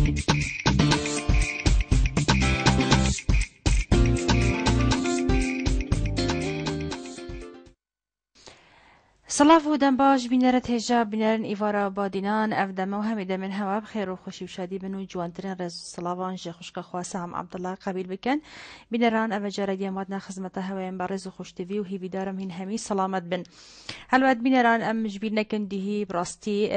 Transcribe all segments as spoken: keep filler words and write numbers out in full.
صلاف و دنباش بینرت هجاب بینرن ایوارا بادینان افدم و همیده من هوا بخیر و خوشی و شادی بنو جوانترین رز صلافان جه خوشک خواسته هم عبدالله قبیل بکن بینران او جارگی مادنا خدمت هوایم برز و خوشتوی و هیوی دارم هین همی سلامت بن هلوات بینران ام جبیر نکن دیهی براستی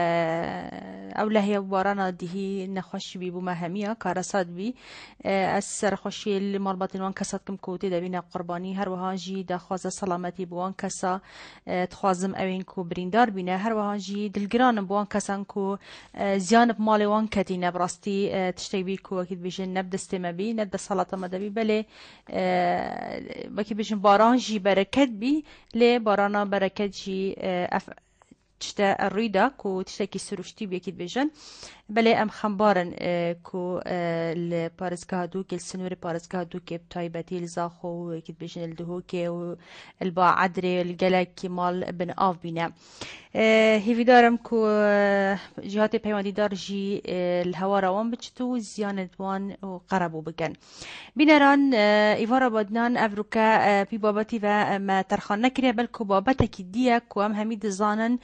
او لحی وارانا دیهی نخوش بی بو مهمیه کارساد بی از سر خوشی اللي مربطين وان كسات كم كوتي دبينا قرباني هر وهاجي دخوازه سلامتي بوان كسا تخوازم اوین کو بریندار بینه هر وهاجی دلگران بوان کسان کو زیان بمال وان کتینه براستی تشتی بی کو اکید بیشن نبد استمه بی نبد صلاة مدبی بله وکی بیشن باران جی برکت بی لی بارانا برکت جی اف تشتا الريدا كو تشتكي سروشتي بيكيد بيجن بلي ام خمبارن كو البارز هادوك السنوري بارز هادوك بتايبتي الزاخو يكيد بيجن الدهوكي والبا عدري الجلاكي مال بن آف بينا هيفي دارم كو جهات بيواندي دار جي الهوا روان بچتو زيانت وان وقربو بكن بينران ايفارا بدنان افروكا بي بابتي و ما ترخان نكري بلكو بابتك ديا كو ام هميد زانن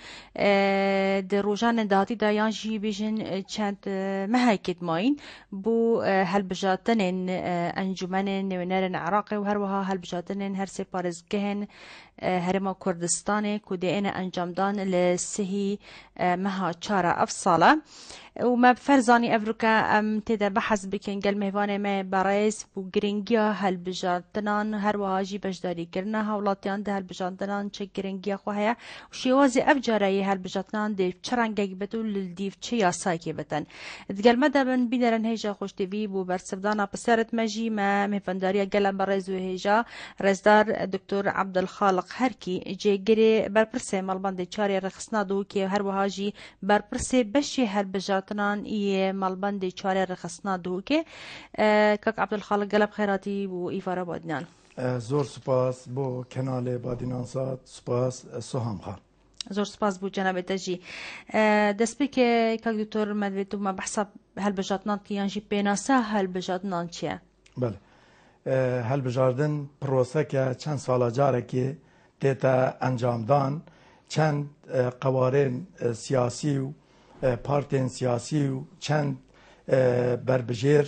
در روزان داتی دایان جی بیشن چند مهاجت ماین بو هالبجاتن انجمن نوینرن عراقی و هر وها هالبجاتن هر سپارز گهن هرما کردستان کودین انجام دان لسهی مها چارا افصاله وما بفرزاني أفريقيا أم تدا بحث بكن قال مهواني ما برايس بو جرينجيا هالبجارتنان هر وهاجي بجداري كرنا هولاتيان ده هالبجارتنان چه جرينجيا خوهيا وشيوازي أفجاري هالبجارتنان دي چرنگاك بتو للديف چه ياساكي بتن اتقال مدى بن بينرن هيجا خوش تبي بو برسفدانا بسارت مجي ما مهفنداريا قال برايز وهيجا رزدار دكتور عبد الخالق هركي جي جري برپرسي مالبان چاري رخصنا دو كي هر وهاجي برپرسي بشي هالبجارتنان تنان ای مالبندی چاره رخصنا دو که کاک عبدالخالق قلب خیراتی و ایفارا بادنان زور سپاس بو کنال بادنان ساد سپاس سوهم خان زور سپاس بو جناب تجی دست بی که کاک دکتور مدویتو ما بحثب هلبجاتنان که یانجی بیناسا هلبجاتنان چیه؟ بله هلبجاردن پروسه که چند سالا جاره که دیتا انجام دان چند قوارین سیاسی و پارتین سیاسی و چند بربجیر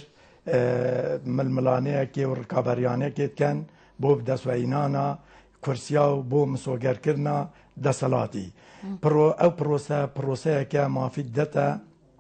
ململانه که و رکابریانه که کن بو دست و اینانا کرسیا و بو مسوگر کرنا دستلاتی پرو او پروسه پروسه که مافید دتا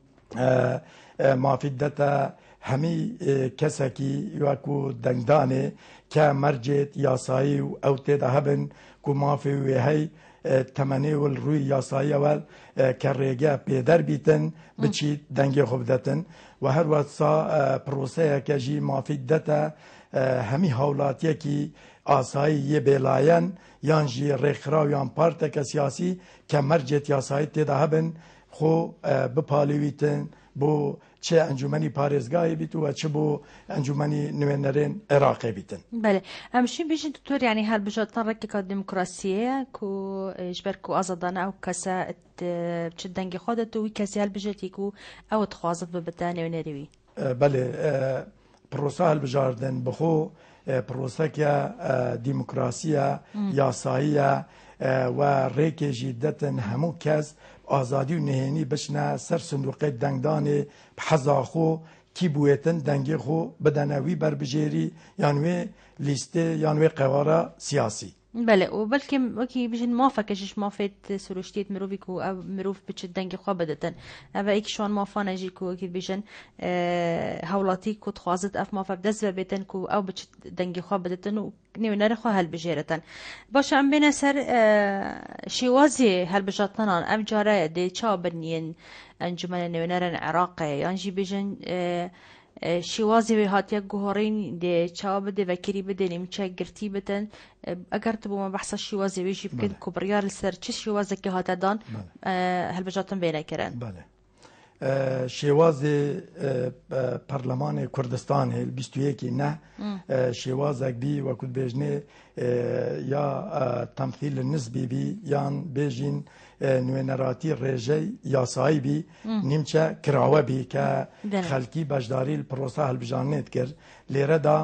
مافید دتا همی کسکی یاکو دنگدانه که مرجت یاسایی و او تیدا هبن کو مافی وی هی تمنی ول روی یاسایی اول کرریگه پیدر بیتن بچی دنگی خوب دتن و هر وقت سا پروسه که جی مافید دتا همی حولاتیه که آسایی یه بلاین یان جی رخرا یان پارتک سیاسی که مرجت یاسایی تیدا هبن خو بپالیویتن بو چه انجمنی پارێزگای بیت و چه بو انجمنی نوێنەرێن عێراقی بیتن. بله همشين بيجي دكتور يعني هالبجاتنا ركك الديمقراطية كو اجبر كو ازادانا او كسا تشدنجي خودت و كسي هالبجاتي كو او تخوازت ببتاني ونروي. بله پروسه هالبجاردن بخو پروسه که دیموکراسیه یاساییه و ریک جیدتن همو کس آزادی و نهینی بشنه سر صندوق دنگدان بحزاخو کی بویتن دنگی خو بدنوی بربجیری یانوی لیسته یانوی قواره سیاسی بله و بلکه وکی بیشن موافق کشش موافقت سروشتیت مروفی کو او مروف بچه دنگی خواه بدتن او ایک شان موافق نجی کو اکی بیشن هولاتی کو تخوازت اف موافق دست بیتن کو او بچه دنگی خواه بدتن و نیو نره خواه هل بجیرتن باشه ام بین سر شیوازی هل بجاتنان ام جاره دی چا بنین انجمن نیو نرن عراقی یانجی بیشن شوازی به هاتیه گوهرین ده چاب ده وکری بده نمیشه گرتی بتن اگر تو با بحث شوازی بیشی بکن کبریار سر چه شوازی که هات دان هل بجاتن بینه کرن بله شێوازێ پەرلەمانێ کوردستان هەیە بیست و یەکی نه شێوازێک بی وەکوت بێژنێ یا تەمثیل نسبی بی یان بێژین نوێنەراتی ڕێژەی یاسایی بی نیمچە کراوە بی کە خەلکی بەشداری لە پرۆسا هەڵبژارنێت کرد لێرەدا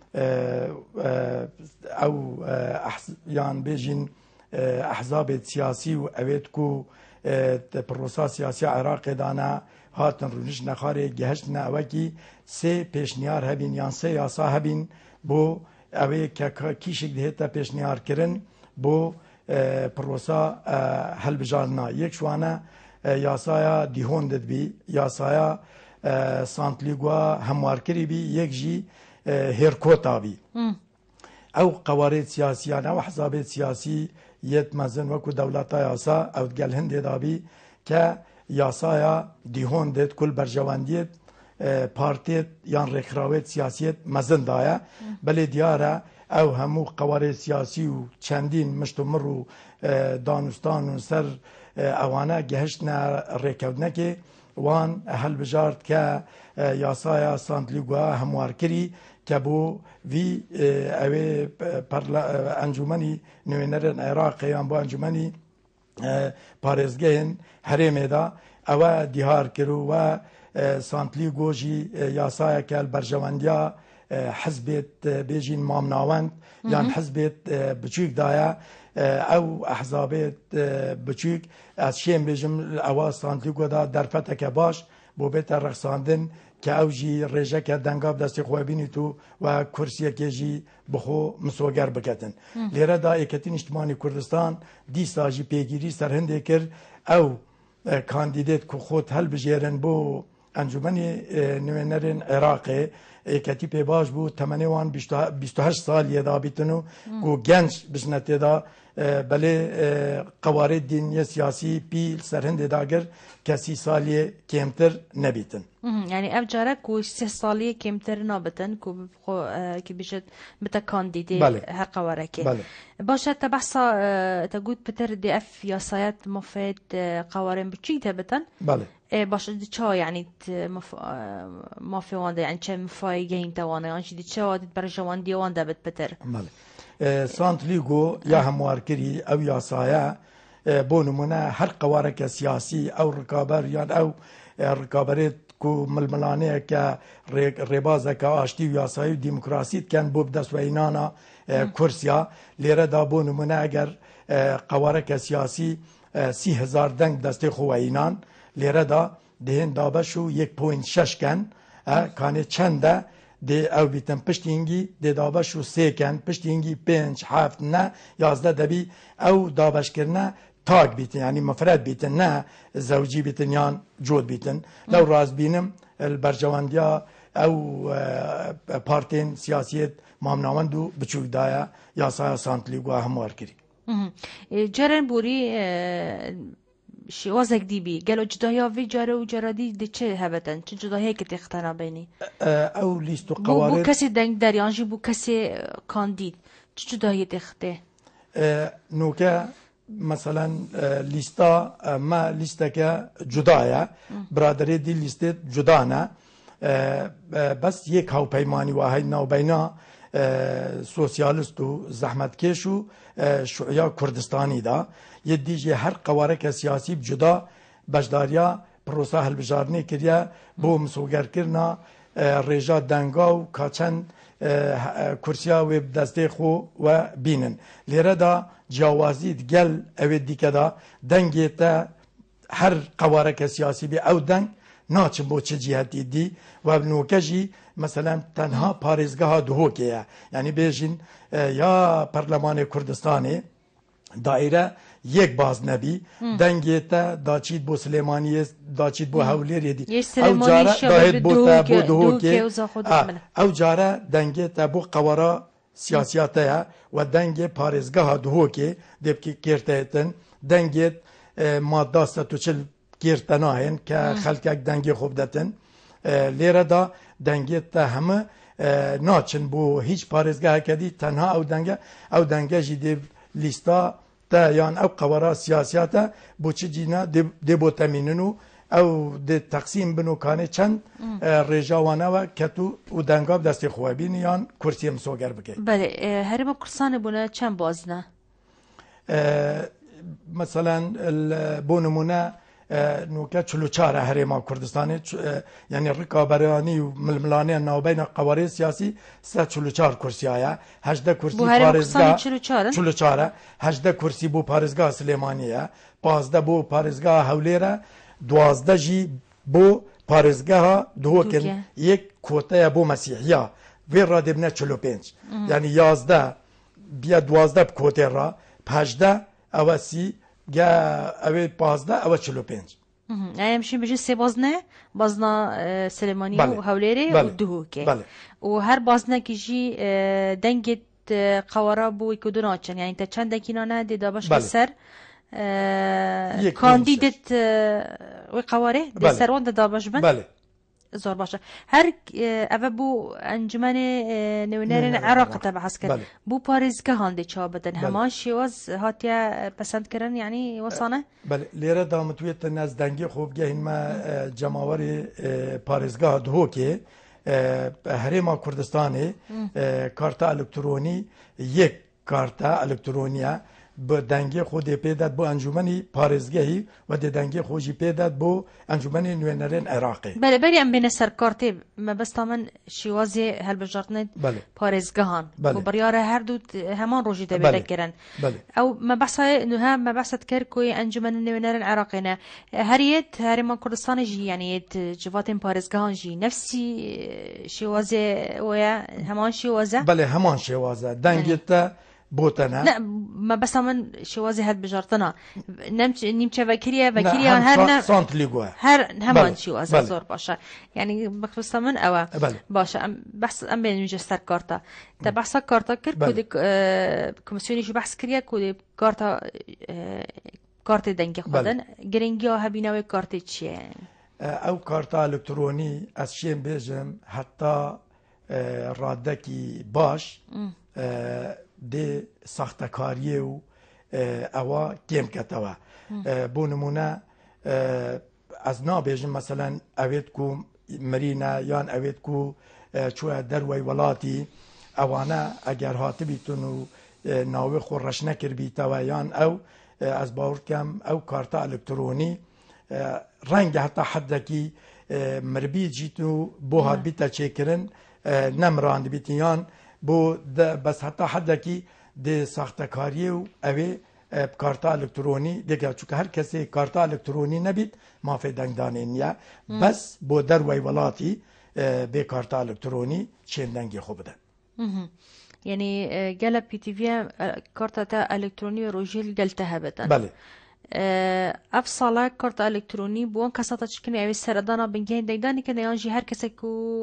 ئەو یان بێژین ئەحزابێت سیاسی و ئەوێت و پرۆسا سیاسی عێراقێدانە هاتن ڕونش نەخارێ گەهشتنە ئەوەکی سێ پێشنیار هەبین یان سێ یاسا هەبین بۆ ئەوەیە کە کیشێک دێتە پێشنیارکردن بۆ پرۆسا هەلبژارنا یەک شوانە یاسایە دیهۆن دەبی یاسایە سانتلیگوا هەموارکردی بی یەک ژی هێرکۆتا بی ئەو قەوارێت سیاسیان ئەو حزابێت سیاسی یەت مەزن وەکو دەوڵەتە یاسا ئەو گەل هەندێدا بی کە یاسایە دیهۆن دێت کول بەرژەوەندیت پارتێت یان ڕێکخراوێت سیاسیت مەزندایە بەلێ دیارە ئەو هەموو قەوارێت سیاسی و چەندین مشت و مڕ و دانوستان و سەر ئەوانە گەهشتنە ڕێکەوتنەکێ وان هەلبژارد کە یاسایە سانتلیگوا هەموارکردی کە بۆ وی ئەوێ ئەنجومەنی نوێنەرن عێراق یان بۆ ئەنجومەنی پارێزگەهێن هەرێمێدا ئەوە دیهار کرد و سانتلیگۆژی یاسایەکە بەرژەوەندیا حزبێت بێژین مامناوەند یان حزبێت بچووکدایە ئەو ئەحزابێت بچووک ئەس شێم بێژم ئەوە سانتلیگۆدا دەرفەتەکە باش بۆ بێتە ڕەخساندن کە ئەو ژی ڕێژەکە دەنگاب دەستی خۆی بینیت و و کورسیەکێژی بخۆ مسۆگەر بکەتن لێرەدا یەکەتی نیشتمانی کوردستان دیساژی پێگیری سەر هەندێک کرد ئەو کاندیدێت کو خۆت هەلبژێرن بۆ ئەنجومەنی نوێنەرên عێراقێ یەکەتی پێ باش بوو تەمەنێ وان بیست و هەشت ساڵیەدا بیتن و گو گەنج بژنە تێدا بەلێ قەوارێت دینیە سیاسی پیل سەر هەندێداگر کە سی ساڵیە کێمتر نەبیتن یعنی ئەم جارە کو سێ ساڵیە کێمتر نابتن کی بژێت بتە کاندیدێ هەر قەوارەکێ باشە تە بەحسا تەگوت پتر دێ ئەف یاسایەت مفێت قەوارێن بچیک دەبتن باش چا یعنی مافی وانده یعنی چه مفای گین توانه یعنی دی چه وادی برجواندی وانده بد پتر سانتلیگو یا هموارکری او یاسایه بۆ نمونە هەر قەوارێکە سیاسی ئەو ڕکابەر یان ئەو ڕکابەرێت و ململانەیە کە ڕێبازەکە ئاشتی و یاسایی و دیموکراسیت کەن بۆ بدەستوێنانە کورسیا لێرەدا بۆ نمونە ئەگەر قەوارێکە سیاسی سی هزار دەنگ دەستێ خۆوەینان لێرەدا دێن دابەش و یەک پوینت شەشکەن کانێ چەندە دێ ئەو بیتن پشتینگی دێ دابەش و سێکەن پشتینگی پێنج هەفت نە یازدە دەبی ئەو دابەشکردنە تاک بیتن ینی مەفرەت بیتن نە زەوجی بیتن یان جۆت بیتن لەو ڕاستبینم بەرژەوەندیا ئەو پارتێن سیاسیت مامناوەند و بچووکدایە یاسایە سانتلیگوا هەموارکردی جەرن بوری شێوازێک دیبی گەلۆ جدایا وی جارە و جارادی دی چه هەبەتەن چ جداهەیەکە تێختەنا بینی ئەو لیست و قەوارێت بوو کەسێ دەنگ دەریانژی بوو کەسێ کاندید چ جداهەیە تێختێ نوکە مثلا لیستا ما لیستەکە جودایە برادرێ دی لیستێت جودانە بەس یەک هاوپەیمانی واهەی ناوبەینا سۆسیالیست و زەحمەتکێش و شوعیا کوردستانیدا یەدیژێ هەر قەوارێکە سیاسی جودا بەشداریە پرۆسا هەلبژارنێ کردە بۆ مسۆگەرکردنا ڕێژا دەنگا و کاچەند کورسیا وێ دەستێ خۆ و بینن لێرەدا جیاوازیت گەل ئەوێ دیکەدا دەنگێتە هەر قەوارێکە سیاسی بێ ئەو دەنگ ناچن بۆ چه جیهەتی دی و نوکەژی مثلا تەنها پارێزگەها دهۆکەیە یعنی بێژین یا پەرلەمانی کوردستانێ دائرە یەک باز نەبی دەنگێتە داچیت بۆ سلێمانیە داچیت بۆ هەولێرێدی ئەو جارە داهێت بۆتە بۆ دهۆکێ ئەو جارە دەنگێتە بۆ قەوەرە سیاسیاتەیە و دەنگێ پارێزگەها دهۆکێ دێبکی کێرتەێتن دەنگێت ماددا سەد و چل کێرتە ناهێن کە خەلکێک دەنگێ خۆ بدەتن لێرەدا دەنگێتە هەمە ناچن بۆ هیچ پارێزگەهەکەدی تەنها ئەو دەنگە ئەو دەنگەژی دێ لیستا تا یان ئەو قەوەرە سیاسیاتە بۆچی جینە دێ بۆ تەمینن و او د تقسیم بنو کانه چند رجاوانه و کتو و دنگاب دستی خوابین یان کرسی مسوگر بکه. بله هرم کردستان بونه چند بازنه؟ مثلا بونمونه نوکه چلو چاره هرما کردستانی یعنی رکابرانی و ململانی نوبین قواره سیاسی سه چلو چار کرسی آیا هجده کرسی پارزگاه چلو چاره هجده کرسی بو پارزگاه سلیمانیه پازده بو پارزگاه هولیره دوازده جی بو پارزگاه دوکن یک کوته بو مسیحیا وی را دبنه چلو پنج یعنی یازده بیا دوازده کوته را پجده اواسی گه اوی پازده او چلو پنج همشین بجه سه بازنه بازنا سلیمانی و هولیره و دوکه بله. و هر بازنه که جی دنگت قواره بو یکو ناچن یعنی تا چند دکینانه دیده باش که سر کاندیدت و قواره دی سر وان دیده باش بند بله زور باشه هر اوه بو انجمن نوینرین عراق تبع کرد بله. بو پاریزگاه هنده چا بدن بله. همان شیواز هاتیا پسند کرن یعنی وصانه؟ بله لیره دامتویت نز دنگی خوب گه ما جماوری پاریزگاه دهو که هرما کردستانی کارتا الکترونی یک کارتا الکترونیه به دنگی خود پیداد بو انجمنی پارزگاهی و د دنگی خوشی پیداد بو انجمنی نوینرین عراقی. بله بله ام بین سرکارتی ما بس تامن شیوازی هل بجارتند بله. پارزگاهان. بله. و بریاره هر دو همان روزی تبدیل بله. کردن. بله. او ما بحث نه ما بحثت کرد کوی انجمن نوینرین عراقی نه هریت هری ما کردستان جی یعنی جواتن پارزگاهان جی نفسی شیوازی ویا همان شیوازه. بله همان شیوازه دنگی تا بوتنا لا ما بس من شوازي هاد بجارتنا نمت نيمتشا فكريا فكريا هر نم سانت ليغوا هر همان شوازي زور باشا يعني بخصوص من أوا باشا بحث أم بين مجستر كارتا تا بحث كارتا كر كودي كوميسيوني شو بحث كريا كودي كارتا كارت دنگي خودن گرنگي هبيناوي كارت چيه او كارتا الكتروني اسشين بيجم حتى رادكي باش د ساختکاری و اوا کم کتوا بو نمونه از نابیجم مثلا اوید کو مرینا یان اوید کو چوه دروی ولاتی اوانا اگر هاتی بیتون و ناوی خورش نکر بیتوا یان او از باور کم او کارتا الکترونی رنگ حتی حدکی مربی جیتو بو هات بیتا چیکرن نمراند بیتین یان بو بس حتی حدا کی د ساختکاری و اوی کارتا الکترونی دیگه چون هر کسی کارتا الکترونی نبید مافی دنگدانه نیا بس بو در وی ولاتی به کارتا الکترونی چین دنگی خوب ده یعنی گل پی تی وی کارتا الکترونی روجیل گلته بدن بله اف سالا کارت الکترونی بوان کساتا چکنی اوی سردانا بنگین دنگدانی که نیانجی هر کسی کو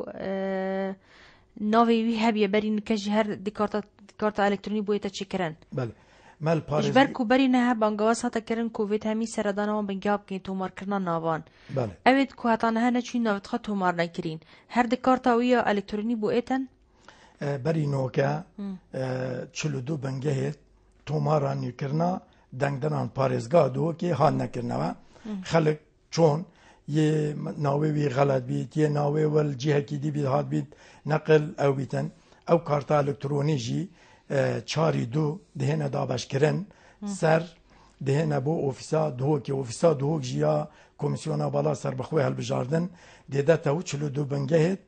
ناوی وی هبیه برین کجی هر دی کارت کارت الکترونی بویتا چی کرن بله مال پاریز اجبر کو برین ها بانگواس هاتا کرن کووید همی سردانا و بنگاب که تومار کرنا ناوان بله اوید کو هاتا نه نه چی ناوت خا تومار نکرین هر دی کارت اویا الکترونی بویتن بری نوکا چلو دو بنگهت توماران کرنا دنگدنان پاریزگاه دو که هان نکرنوا خلق چون یه ناوی وی غلط بید یه ناوی ول جهه کی دی بید هات بید نقل او بیتن او کارتا الکترونی جی چاری دو دهنه دابش کرن سر دهنه بو اوفیسا دو که اوفیسا دو جیا کمیسیونا بالا سر بخوی هل بجاردن دیده تاو چلو دو بنگهت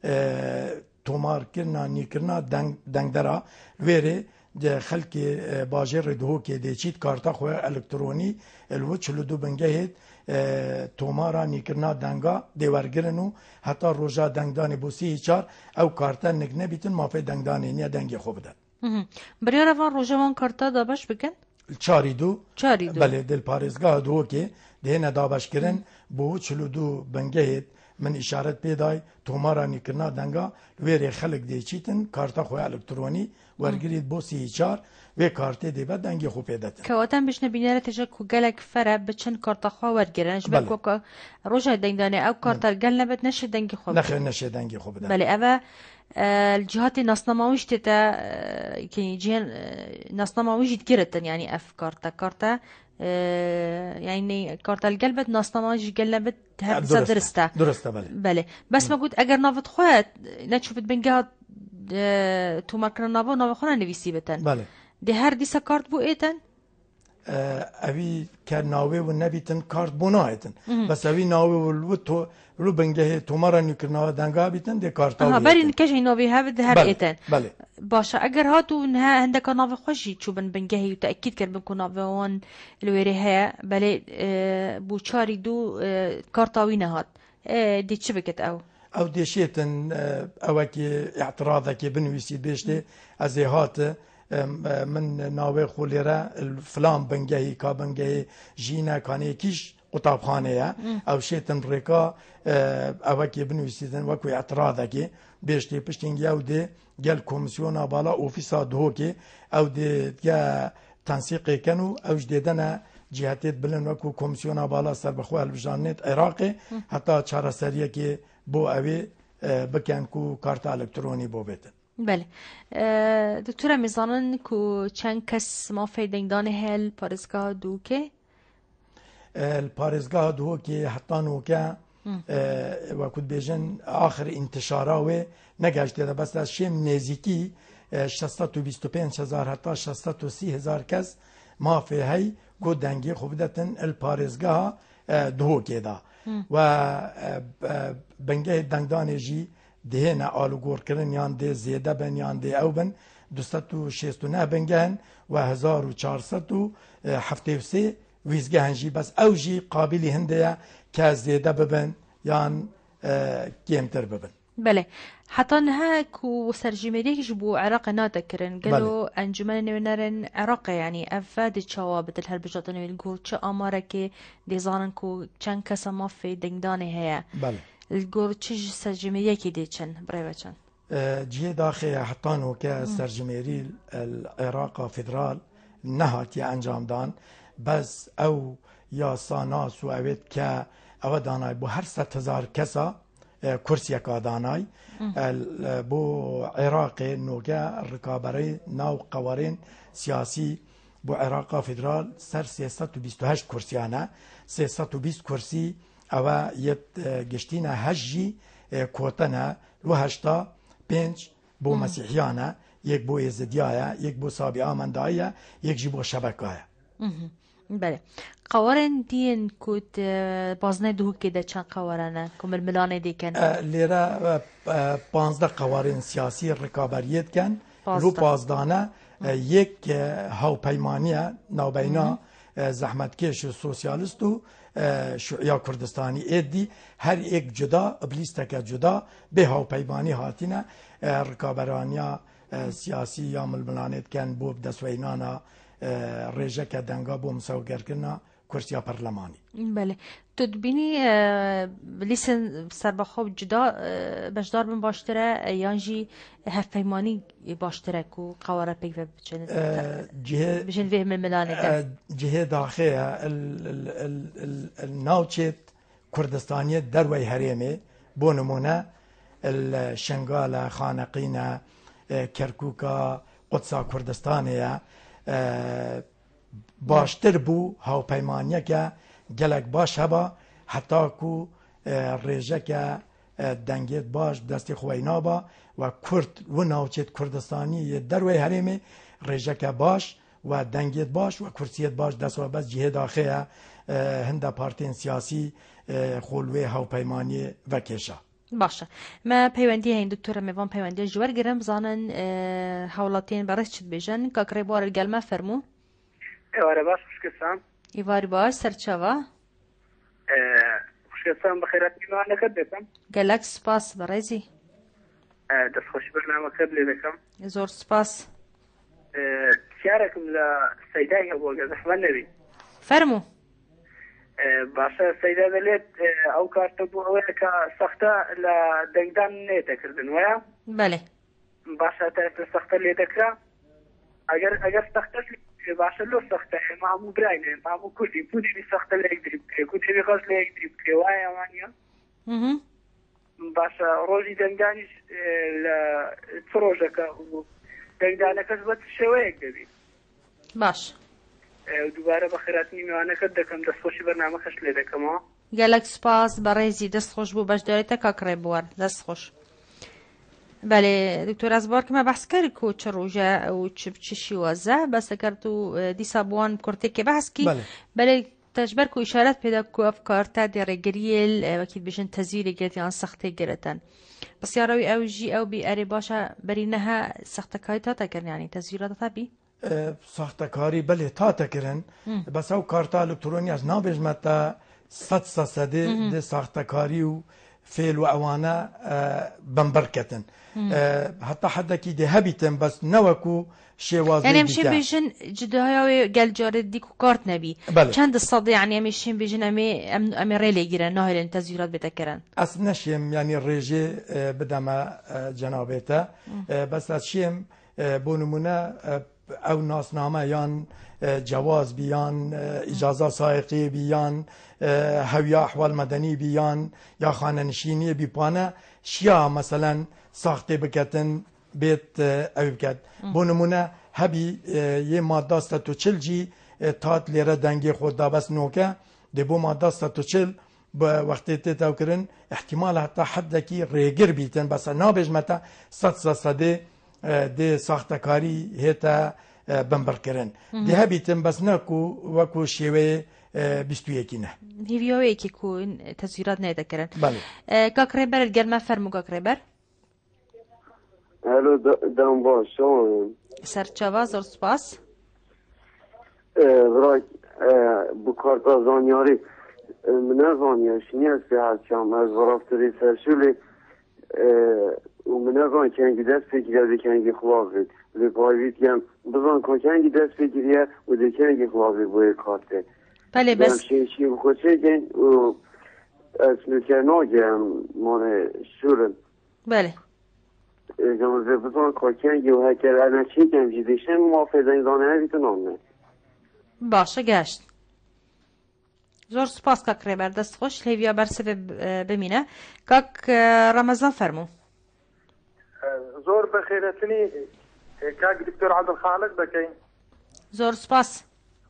تومار کرنا نی کرنا دنگ, دنگ درا ویره خلق باجر دو که دی چیت کارتا خوی الکترونی الو چلو دو بنگهت تومارا نیکرنا دنگا دیوارگرنو حتی روژا دنگدانی بوسی چار او کارتا نک نبیتن مافی دنگدانی نیا دنگی خوب دن برای روان روژا وان کارتا دابش بکن؟ چاری دو چاری دو بله دل پارزگاه دو که دهنه دابش کرن بو چلو دو بنگهت من اشارت پیدای تومارا نیکرنا دنگا ویری خلق دی چیتن کارتا خوی الکترونی ورگرید بوسی چار و کارت دی بعد دنگی خوب پیدات. کاوتن بهش نبینه تجا کو گلک فره بچن کارت خوا ورگرنش بله. بکو روزه دنگدانه او کارت گل نبت نشه دنگی خوب. نخیر نشه دنگی خوب ده. بله اوه الجهات ناسنامویش تتا که جهان ناسنامویش گرتن یعنی اف کارت کارت يعني کارت القلبت ناستماج قلبت هبزة درسته درسته بله بله بس ما قلت اگر نافت خواه نشوفت بنگاه تو مکر نافو نافو خونه نویسی بتن بله ده هر دیسا کارت بو ایتن اوی که ناوی و نبیتن کارت بو نایتن بس اوی ناوی و تو رو بنگه تو مرا نکرنا دنگا بیتن ده کارت ها برین کجی ناوی هفت هر بله. ایتن بله باشه اگر هاتو نه هندك ناوي خوشي تشوبن بنجهي وتأكيد كان بنكون ناويون الويري هيا بله بو چاري دو كارتاوين هات دي شبكت او او ديشيتن او كي اعتراضك بنويسي بيشتي ازي هات من ناوي خوليرا الفلان بنجهي كا بنجهي جينا كاني كيش قطابخانه او شيتن ريكا او كي بنويسيتن وكو اعتراضك بيشتي بشتين او دي گل کمیسیون بالا اوفیسا دهوکی او دی یا تنسیقی کنو او جدیدن جهتیت بلن وکو کمیسیون بالا سر بخواه البجانیت عراقی حتی چهار سریه که بو اوی بکن کو کارت الکترونی بو بیتن. بله دکتر میزانن کو چند کس ما فیدنگدان هل پارزگاه دوکه؟ الپارزگاه دوکی حتی نوکه وكنت بيجن آخر انتشاره نگشت ده بس از شیم نزیکی شصت و بیست و پنج هزار حتی شصت و سی هزار کس ما في هی کو دنگی خوب دتن الپارزگاه دهو که دا و بنگه دنگدان جی دهنا آلوگور کرن یان ده زیده بن یان ده او بن دوست و شیست و نه بنگهن و هزار و چهارصد و هفته و سه ویزگهن جی بس او جی قابلی هنده که زیده ببن یان کمتر ببن بله حتی نه کو سرجمه‌ریک جبو عراق ناتکرن قالوا انجمن نورن عراق يعني افاد الشوابط الهربجات نقول چه آماره که دیزانن کو چند کس ما في دنگدانه هيا بله الجور چه سرجمه‌ریکی دی چن برای بچن جه داخل حتی نو که سرجمه‌ری العراق فدرال نهات یا انجام دان بس او یا ساناس و اوید که او دانای بو هر ست هزار کسا کرسی که دانای بو عراق نوگه رکابری ناو قوارین سیاسی بو عراق فدرال سر سیصد و بیست و هشت کرسیانه سیصد و بیست کرسی او یت گشتین هجی کوتنه و هشتا پنج بو مسیحیانه یک بو ازدیایه یک بو سابی آمندایه یک جی بو شبکایه بله قوارن دین کود بازنه دو که ده چند قوارنه کمل ملانه دی کن لیره پانزده قوارن سیاسی رکابریت کن رو پازدانه یک هاوپیمانیه نوبینا زحمتکش و سوسیالیست و یا کردستانی ایدی هر یک جدا ابلیستک جدا به هاوپیمانی هاتینه رکابرانیا سیاسی یا ململانت کن بوب دسوینانا رژه که دنگا بو مساوگر کنا کرسیا پرلمانی بله تو دبینی لیسن سربخوب جدا بشدار بن باشتره یانجی هفپیمانی باشتره کو قواره پیک و بچنه جهه بشن فهم الملانه ده جهه داخله الناوچت کردستانی دروی هریمه بو نمونه الشنگال خانقین کرکوکا قدسا کردستانیه باشتر بو هاوپیمانیه که گلک باش هبا حتی کو ریجه که دنگیت باش دستی خوینا با و کرد و ناوچت کردستانی دروی حریمه ریجه که باش و دنگیت باش و کرسیت باش دست و بس جهه داخله هنده پارتین سیاسی خولوی هاوپیمانی و کشا باشه ما پیوندی هین دکتر میوان پیوندی جوار گرم زانن حولاتین برای چت بیجن که قریبار الگلمه فرمو ایواره باش خوشکسام ایواری باش سرچاوا خوشکسام بخیرات میوان نکرد بکم گلک سپاس برایزی دست خوشی برنامه قبلی بکم زور سپاس تیارکم لسیدای هبو گزحمن نبی فرمو باشە سەیدا دەلێت ئەو کارتە بوو ئەوەیە کە سەختە لە دەنگدان نێتەکردن وایە بەێ باشە تا سەختە لێ دەکرا ئەگەر ئەگەر سەختەش باشە لۆ سەختە ئێمە هەموو براینێن هەموو کوردی پودی سەختە لە یەکتری بکرێ کوتێبی خەڵک لە یەکتری بکرێ وایە ئەوانە باشە ڕۆژی دەنگدانیش لە چ ڕۆژەکە دەنگدانەکەش بە شێوەیەک دەبێت باش دووبارە بە خێراتنی میوانەکەت دەکەم دەستخۆشی بەرنامەکەش لێ دەکەمەوە. گەلەک سوپاس بەڕێزی دەستخۆش بوو بەشداریتە کاکڕێ بوار دەستخۆش. بەێ دکتۆر ئەزبارکمە بەحسکاری کۆ چ ڕۆژە و چشی وازە بەسەکرد و دیسا بوان کورتێکی بەحسکی بەێ تەجبەر و ئیشارەت پێدا کو ئەفکارتا دێڕێگریل وەکیل بژن تەزیری گرێتیان سەختەی گرێتن بەسیاڕەوی ئەوژی ئەو بی ئەرێ باشە بەرینەها سەختەکاری تاتەکردنیانی تەزیرە تابی ساختەکاری بەێ تاتەکردن بەس ئەو کارتا ئەلکترۆنی ئەس نابێژمەتە سەد سەسەدێ دێ ساختەکاری و فێل و ئەوانە بمبەرکەتن هەتا حەدەکی دێ هەبیتن بەس نەوەکو يعني مشين بيجن جدايا قال جارد ديك وكارت نبي كان الصدى يعني مشين بيجن امي امي ريلي جيران ناهل التزويرات بتكرن اسنشيم يعني الريجي بدما جنابته بس اشيم بونمونه او ناسنامه يان جواز بيان اجازه سائقي بيان هوية احوال مدني بيان يا خانه نشيني بيبانا شيا مثلا ساخته بكتن بيت او بكت بونمونه هبي يه ماده ستو چلجي تات ليره دنگي خود دا بس نوكه دي بو ماده ستو چل بوقت تتاو کرن احتمال حتى حدكي ريگر بيتن بس نابج متا صد صد دي ساختكاري هتا بمبر کرن دي هبيتن بس ناكو وكو شيوه بیست و یک نه هیویوی که کو تزویرات نیده کرن بله کاکریبر الگرمه فرمو کاکریبر الو دام باش شما سرچاوا زور سپاس برای بکارتا زانیاری من زانیارش نیست به هرچم از ورافتری سرشولی و من زان کنگی دست بگیره و کنگی خلافید و پایوید کم بزان کن کنگی دست بگیره و ده کنگی خلافید باید کارته بله بس شیشی بخوشه کن و اسمی که ناگم مانه شورن بله جامعه بزن کاکن و هکر انا چی کم جدیشن موافظه زانه هریتون نه باشه گشت زور سپاس کاک ریبر دست خوش لیویا برسه بمینه کاک رمضان فرمو زور بخیرتنی کاک دکتر عبدالخالق بکین زور سپاس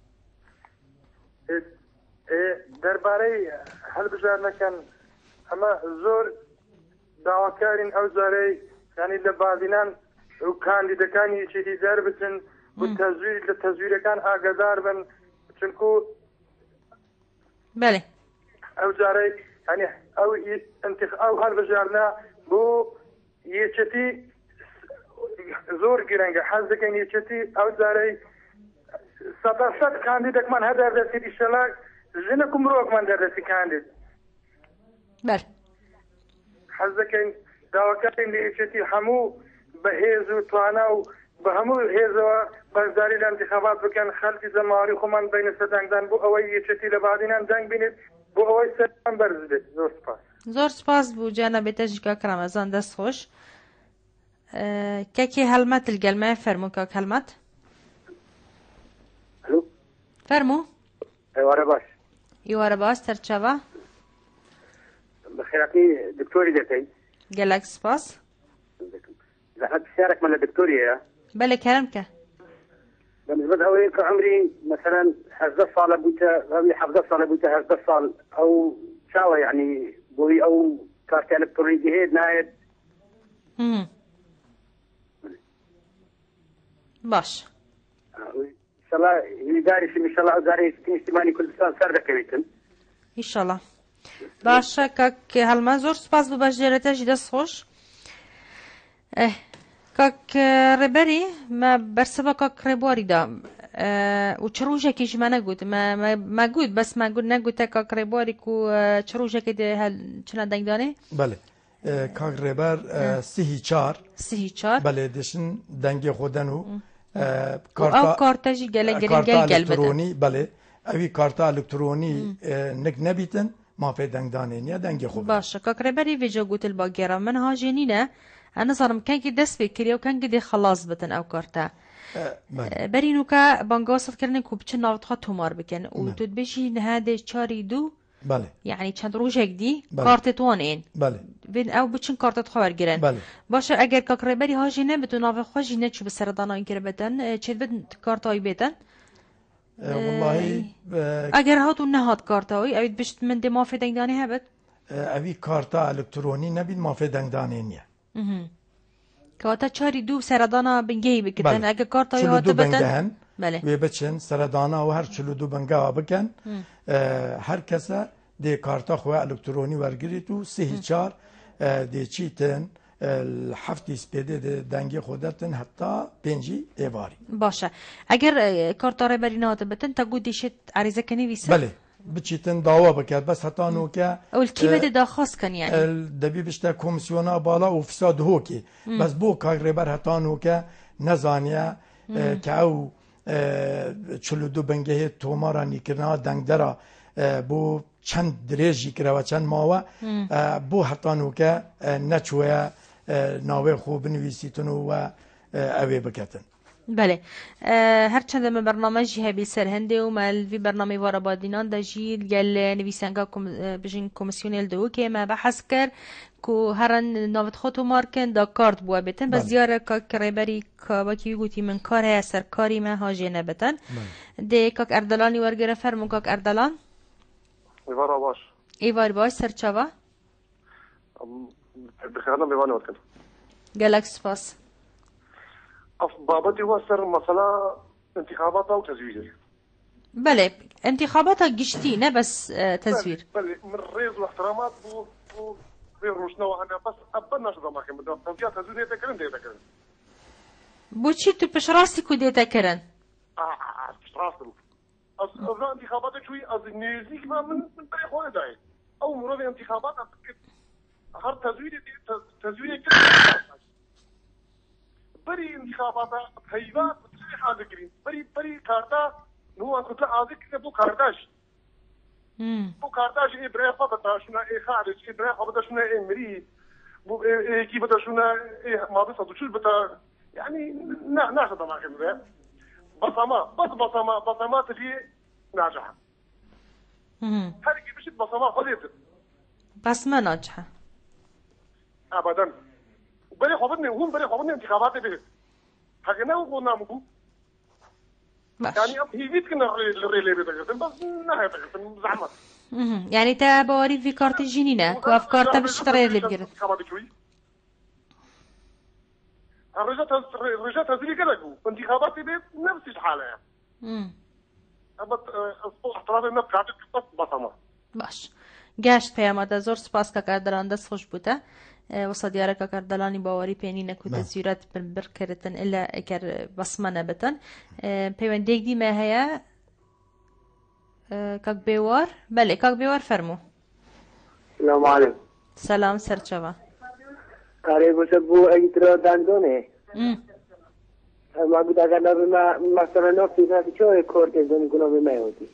درباره هل بجار نکن اما زور دعواکارین او زاره يعني لبعضنا وكان إذا كان يشتي ضربة والتزوير للتزوير كان أقدار بن تنكو بله أو جاري يعني أو انت أو هالبجارنا بو يشتي زور جرنجة حظ كان يشتي أو جاري سبعة كان ديك من هذا درسي إشلاك جنكم روك من درسي كان ديك بله حظ كان داوكان اللي شتي حمو بهيز وطوانا وبهمو هيز وبزاري الانتخابات بكان خلفي زماري خمان بين السدنگدان بو اوي شتي لبعضنا دنگ بينت بو اوي سدن برزده زور سپاس زور سپاس بو جناب تجيكا رمضان دست خوش اه كاكي هلمت القلمة فرمو كاك هلمت الو فرمو ايوه باش ايوه باش ترچوا بخيراتي دكتوري دتي قالك سباس زحمت تشارك مع الدكتورية بله كلامك بالنسبة أولي كعمري مثلا هزدة صالة بوتا غمي حفظة صالة بوتا هزدة صال أو شاوة يعني بوي أو كارت إلكتروني جهيد نايد امم باش إن شاء الله يداري إن شاء الله أداري اجتماعي كل سنة سردة كويتن إن شاء الله باشه کاک هلما زور سپاس بو باش جرته جی دست خوش اه کاک ربری ما برسبا کاک ربواری دا اه و چروجه کیش ما نگود ما ما گود بس ما گود نگود کاک ربواری کو چروجه که ده هل چنا دنگ دانه بله کاک ربر سهی چار سهی چار بله دشن دنگ خودنو او کارتا جی گله گرین گل گل الکترونی بله اوی کارتا الکترونی نگ نبیتن ما في دنگدانه نیا دنگ خوب باشه کاکره بری ویجا گوت الباگیرا من ها جنینه انا صارم كان كي دس فكري وكان كي خلاص بتن او كارتا أه برينو كا بانغاصت كرنن كو بچن ناوت خط همار بكن و تود بشي هذا چاري دو بله يعني چند روجك دي كارت توانين بله بين او بچن كارت خوار گرن بله باشه اگر کاکره بری ها جنه بتو ناو خوش جنه چو بسردانا این کر بتن چه بت کارتای بتن والله اگر هاتو نهات کارتاوی اوید بشت من دی مافی دنگدانی هبت اوی کارتا الکترونی نبید مافی دنگدانی نیه کاتا چاری دو سردانا بنگهی بکتن بله. اگر کارتاوی چلو هات دو بتن بنگهن بله وی بچن سردانا و هر چلو دو بنگه بکن هر کسا دی کارتا خواه الکترونی ورگیری تو سه چار دی چیتن هفتی سپیده دنگی خودتن حتی پنجی ایواری باشه اگر کارتا را بری نهات بتن تا گود دیشت عریضه کنی ویسه بله بچیتن دعوا بکرد بس حتی نو که اول کی بده داخواست کن یعنی دبی بشته کمیسیونا بالا و فساد هو کی بس بو کاغری بر حتی نو که نزانیه که او چلو دو بنگه تومارا نیکرنا دنگ درا بو چند دریجی کرا و چند ماوه بو حتی نو که نچوه ناوه خوب نویسیتنو و اوی بکتن بله هرچند من برنامجی هبی سر هنده و مال في برنامج وارا بادینان دا جیل گل نویسنگا کم بجین کمیسیونیل دو که ما بحث کر کو هرن نوت خودو مارکن دا کارت بوا بتن بس زیاره که کریبری که باکی گوتی من کار های سرکاری ما هاجه نبتن ده کاک اردلانی ورگره فرمون کاک اردلان ایوارا باش ایوار باش سرچاوا بخیرنا میوانی ورکن گلک سپاس اف بابتي وصر مثلا انتخابات او تزوير بله انتخابات قشتي نه بس تزوير بله من ريز واحترامات بو بو غير مشنو انا بس ابنا شو ما كان بدو توجيه تزوير تكرن دي تكرن بوشي تو بش راسي كو دي تكرن اه بش راسم از از انتخابات شوي از نيزيك ما من من بري خوي داي او مراد انتخابات هر تزوير تزوير بري انتخابات هيبات بتصير حاجه جرين بري بري كارتا نو كنت عايزك بو كارداش امم بو كارداش اي بري خبطه شنو اي خارج اي بري خبطه شنو اي مري بو اي كيف بده شنو اي ما بس شو بتا يعني نا ناخذ ما كان بصمه بس بصمه بصمات اللي ناجحه امم هذه مش بصمه خذيت بس ما ناجحه ابدا بري خبطني هم بري خبطني انتخابات به حقنا وقلنا مكو يعني هي بيت كنا الريلي بتاعتهم بس نهاية بتاعتهم زعمت يعني تا بواري في كارت الجنينة وافكار تا بتشتري اللي بقرا الرجال الرجال تزري كده انتخابات بيت نفس الحالة يعني امم ابد احترام الناس قاعدة بس بصمة باش گشت پیامد زور سپاس که کردن دست خوش بوده و صدیاره که کردلانی باوری پینی نکود زیرت بر بر کردن الا اگر بسمه نبتن پیوند دیگ دی ماهیا کاک بیوار بله کاک بیوار فرمو سلام علیکم سلام سرچوا کاری بوده بو ایترا دندونه ما بود اگر نبی مثلا نفتی نفتی چه کار کردن کنم میادی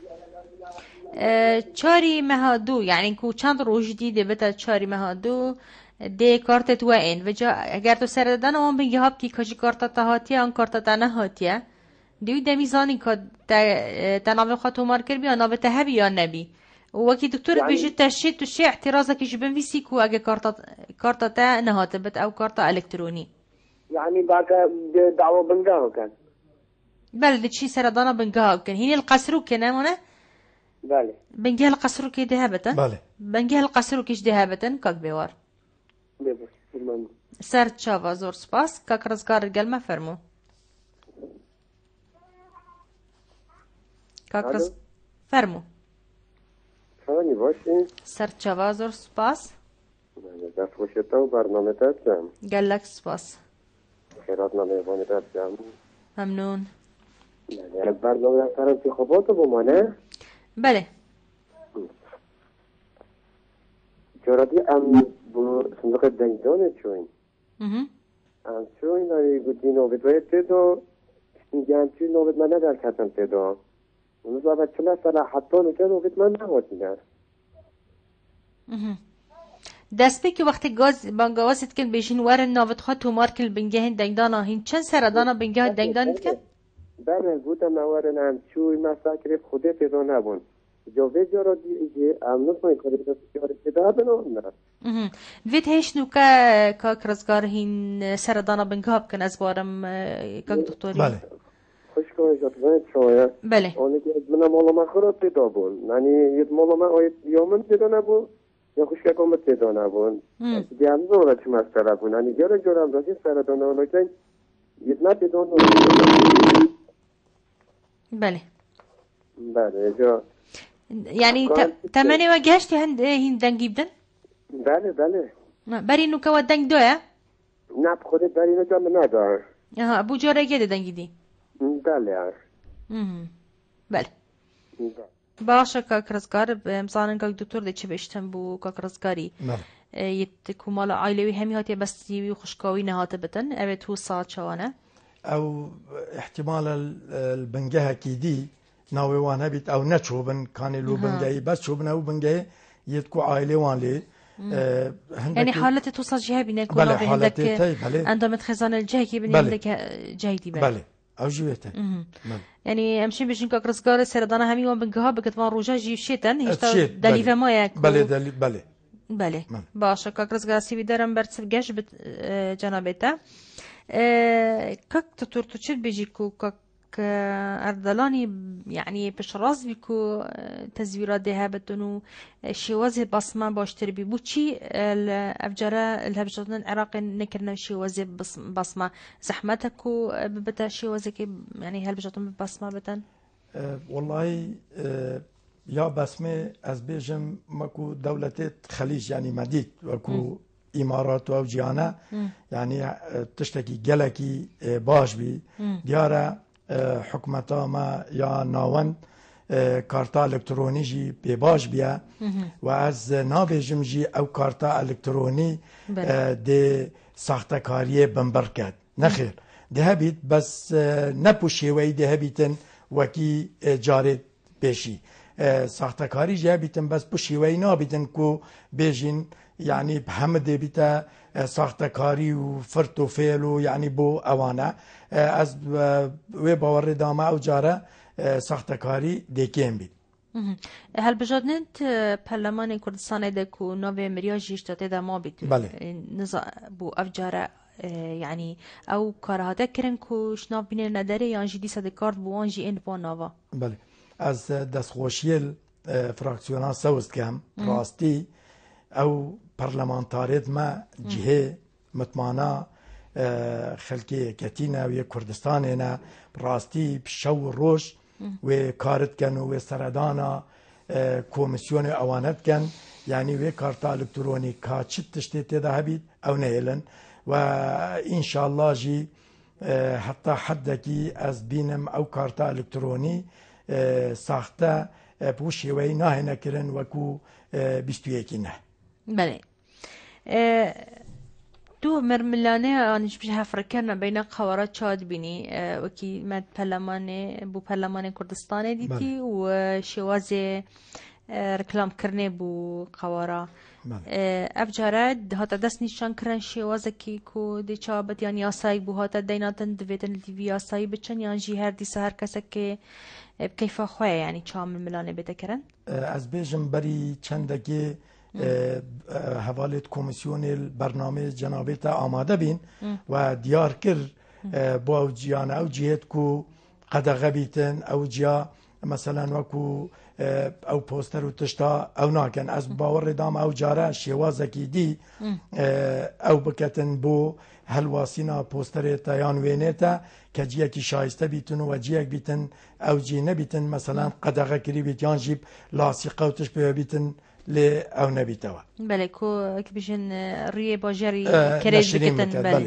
چاری مهادو یعنی کو چند روز دیده بتا چاری مهادو دی کارت وين و جا اگر تو سر دادن اون بگی هاب کی کجی کارت تا هاتیه آن کارت تا نه هاتیه دیوی دمیزانی که تا ناوی خاطو مارکر بیا ناوی تهبی یا نبی و کی دکتور يعني بیجی تشید تو شی اعتراضه که جبن ویسی کو اگر کارت کارت تا نه هاته بت او کارت الکترونی يعني بعد دعوة بنجاو كان بله دی چی سر دانا بنجاو کن هینی القصرو کنه مونه بله بنجه القصرو کی دهبته بله بنجه القصرو کیش دهبتن کاک بیوار سر چاوا زور سپاس کاک رزگار گلمه فرمو کاک رز فرمو ثواني باشی سر چاوا زور سپاس دست خوشتا و برنامه تاتم گلک سپاس خیرات نمیوانی تاتم ممنون یعنی برنامه تر انتخابات بمانه بله جرادی ام بو صندوق دنگدانه چوین اها ام چوین داری گوتی نوبت باید تیدو میگم چی نوبت من ندار کتم تیدو اونو زابط چلا سالا حتی نوچه نوبت من نماتی در اها دست که وقتی گاز بانگاوست کن بیشین ور نوبت خواه تو مارکل بنگه هین دنگدانا هین چند سردانا بنگه دنگدانت کن؟ بله بودم نوارن ام چوی مسا کرد خوده تیدو نبون جوه جارا دیگه امنوز ما این کاری بسید جاره تیده بنام نه وید هیچ نوکا کاک رزگار هین سردانا بنگه بکن از بارم کاک دکتوری خوش شوية شوية شوية بله أنا كده من مالا ما خرط تدابون يعني يد مالا ما أيد يومن تدان أبو يا خوش كم تدان أبون دیام زوره چه مسئله بود یعنی جره جره هم داشتی سر دانه اونو که یدنا تدان بله بله جا يعني تمانية وجهشتي هند هند دنجي بدن بله بله بري إنه كوا دنج دويا نه بخوره داری نه جام ندار اه ابو جاره كده دنجي دي بله امم بله باشا كاكرزكار بمصانن كاك دكتور دي تشبشتن بو كاكرزكاري يتكو مالا عائلوي همي هاتي بس يوي خشكاوي نهات بتن ابت هو ساعة شوانا او احتمال البنجها كيدي ناوي وانا بيت او نتشوبن كان لو بنجاي بس شوبن او بنجاي يتكو عائلة وان لي أه يعني حالة توصل جهة بينك بله حالتي طيب بله عندما تخزان الجهة كي بين عندك جهتي بله بله او جويته يعني امشي بيجين كاكرسكار سردانا همي وان بنجها بكتمان روجا جيب شيتن هشتا دليفة ما ياكو بله دلي بله بله باشا كاكرسكار سيبي دارم برتسب جاش بت جنابته أه كاك تطورتو چل بيجيكو كاك اردلاني يعني بشراز بيكو تزويرات دهابتنو شوازه بصمه باشتر بي بوچي الافجاره الهبجتن العراق نكرنا شوازه بصمه زحمتكو بتا شوازه يعني هلبجتن بصمه بتن أه والله أه يا بسمه از بيجم ماكو دولتي خليج يعني مديد وكو امارات او جيانا يعني تشتكي جلكي باش بي ديارة حکومتا ما یا ناوند کارتا الکترونی جی بباش بیا و از نابجم جی او کارتا الکترونی ده ساختکاری بمبر کرد نخیر ده هبید بس نپوشی وی ده هبیتن وکی جارت بشی ساختکاری جی هبیتن بس پوشی وی نابیتن کو بیجین يعني بحمد بيتا ساختكاري وفرت وفيل يعني بو اوانا از وي باور داما او جاره ساختكاري ديكيم بي هل بجادنت برلمان كردستان دكو نوفي مرياج يشتات دا ما بيت نزا بو افجاره يعني او كارهاتا كرن كو شناف بين نداري يعني جدي صدكارت بو انجي ان بو نوفا بله از دستخوشيل فراكسيونا سوست كام راستي او پارلمانتاریت ما جهه مطمئنه خلکی کتینا و کردستان نه راستی بشو روش و کارت کن و سردانا کمیسیون اوانت کن یعنی و کارتا الکترونی کا چت تشتی تدا هبید او نیلن و ان شاء الله جی حتی حدکی از بینم او کارتا الکترونی ساخته بوشی و نه نکرن وکو بیستویکی نه بله دو مرملانه آنش بشه هفرکن بین خوارات شاد بینی وکی مد پرلمان بو پرلمان کردستان دیتی و شواز رکلام کرنه بو خوارا افجاره هاتا دست نشان کرن شواز کی کو دی چابت یعنی آسایی بو هاتا دیناتن دویتن لیوی آسایی بچن یعنی جی هر دیسه هر کسا که بکیفا خواه یعنی چا مرملانه بیده کرن از بیجم بری چندگی حوالت کمیسیون برنامه جنابیت آماده بین و دیار کر با جیان او جهت کو قدغه بیتن او جیا مثلا وکو او پوستر و تشتا او ناکن از باور دام او جاره شوازکی دی او بکتن بو هلواسینا پوستر تایان وینیتا که جیه کی شایسته بیتن و جیه بیتن او جی نبیتن مثلا قدغه کری بیتیان جیب لاصیقه و تشبه بیتن لی او نبیتوا بله کو که بیشن ریه باجری کریز بکتن بله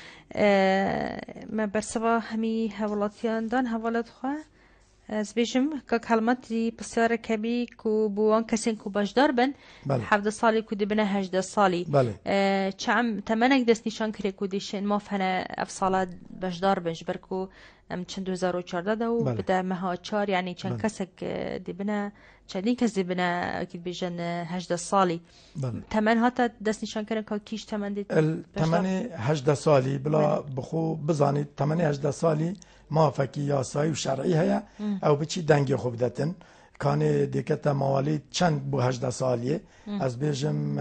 ما برسوا همی حوالاتیان دان حوالات خواه از بیشم که کلمات دی بسیار کبی کو بوان کسین کو باشدار بن حفظ سالی کو دی بنا هجده سالی چعم تمنک دست نشان کری کو دیشن ما فهنه اف سالات باشدار بنج برکو ام چند دو هزار و چارده دو بده مها چار یعنی چند کسک دی بنا چندین کس دی بنا اکید بیشن هجده سالی تمن هاتا دست نشان کردن که کیش تمن دی تمن هجده سالی بلا بخو بزانید تمن هجده سالی موافقی یاسایی و شرعی هیا او بچی دنگی خوب دتن کان دیکت موالی چند بو هجده سالیه از بیجم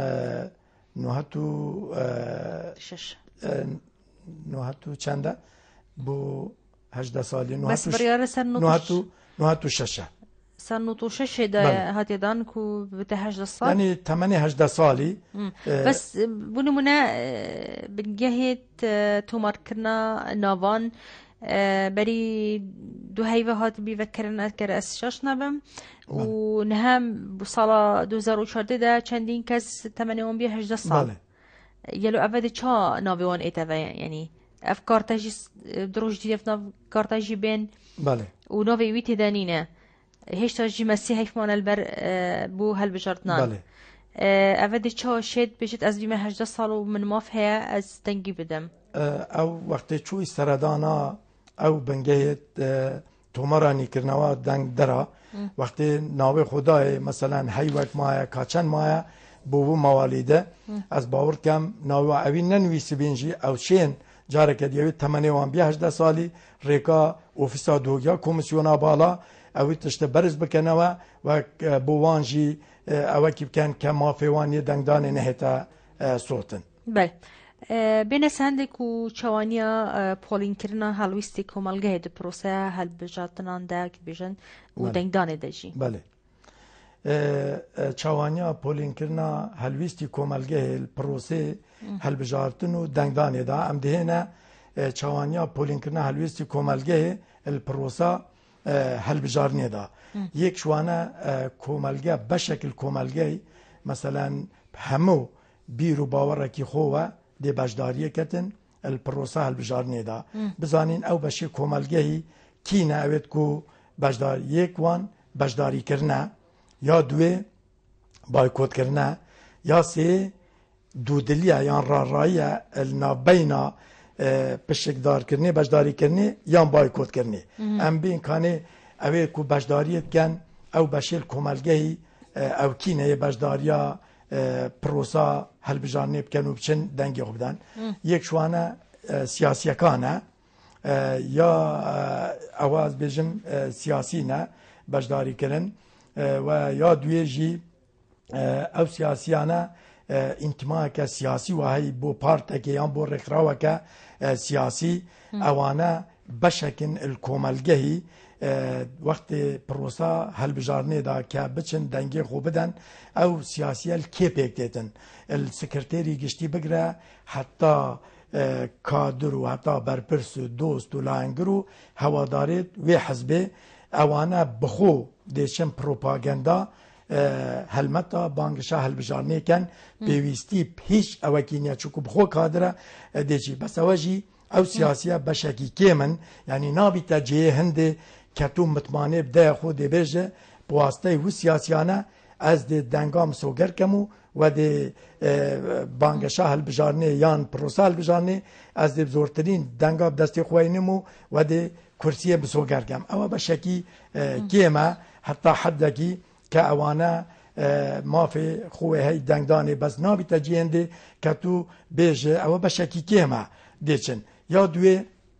نوهتو شش نوهتو چنده بو هجده سالی بس بریار سر نوتش نوهاتو ششه سر نوتوشش ده هاتی دان کو بته هجده سال یعنی تمنی هجده سالی بس بونمونه بنجهت تومار کرنا ناوان بری دو هیوه هات بیوکرن اذکر از شش نبم و نهم بسال دو هزار و چهارده ده چندین کس تمنی اون بی هجده سال یلو اول چه ناویان ایتوه یعنی اف کارتاجی دروش دیدف ناو کارتاجی بین بله و ناوی ویتی دانینه هیچ تاجی مسیح حیفمان البر بو هل بجارتنان بله اول چه شد بجد از بیمه هجده سال و من ماف هیا از تنگی بدم او وقتی چوی سردانا او بنگهت تومرانی کرنوا دنگ درا وقتی ناوی خدای مثلا حیوک مایا کاچن مایا بو موالیده از باور کم ناوی اوی ننویسی بینجی او شین جاره که دیوی تمنی وان بی هجده سالی ریکا اوفیسا دوگیا کمیسیونا بالا اوی تشت برز بکنوا و بو وانجی اوی که بکن که مافیوانی دنگدان نهتا صوتن بله بین سندک و چوانیا پولین کرنا هلویستی کمالگه ده پروسه هل بجاتنان ده که بیجن و دنگدانه ده جی بله چوانیا پولین کرنا هلویستی کمالگه پروسه هل بجاتن و دنگدانه ده ام دهنه چوانیا پولین کرنا هلویستی کمالگه الپروسه هل بجارنه ده یک شوانه کمالگه بشکل کمالگه مثلا همو بیرو باوره کی خواه دی بجداریه کتن الپروسه هل بجارنه دا بزانین او بشی کوملگهی کی نه اوید کو بجدار یک وان بجداری کرنه یا دوی بایکوت کرنه یا سه دودلیه یا رارایه النابینا پشکدار کرنه بجداری کرنه یا بایکوت کرنه ام بین کانه اوید کو بجداریت کن او بشی کوملگهی او کی نه بجداریا پروسا هل بجانب بکن و بچن دنگی خوبدن یک شوانه سیاسی کانه یا آواز بجم سیاسی نه بجداری کرن و یا دوی جی او سیاسیانه انتماع که سیاسی و هی بو پارت که یا بو رخراوه که سیاسی اوانه بشکن الکوملگهی وقت پروسا هل بجارنه دا که بچن دنگی خوب بدن او سیاسی الکی پیک دیدن السکرتری گشتی بگره حتی کادر و حتی برپرس و دوست و لانگرو هوادارید و حزبه اوانه بخو دیشن پروپاگندا هلمتا بانگشا هل بجارنه کن بیویستی پیش اوکینیا چوکو بخو کادره دیجی بس اوجی او سیاسیه بشکی کیمن یعنی نابی تجیه هنده کتو مطمئنه بده خود بیجه بواسطه و سیاسیانه از ده دنگام سوگر کمو و ده بانگشا هل بجارنه یان پروسا هل بجارنه از ده بزرگترین دنگام دستی خوینمو و ده کرسیه بسوگر کم او بشکی کیمه حتی حدکی که اوانه ما في خوه هاي دنگدانه بس نابي تجيهن دي كتو بيجه او بشكي كيما ديچن يا دوي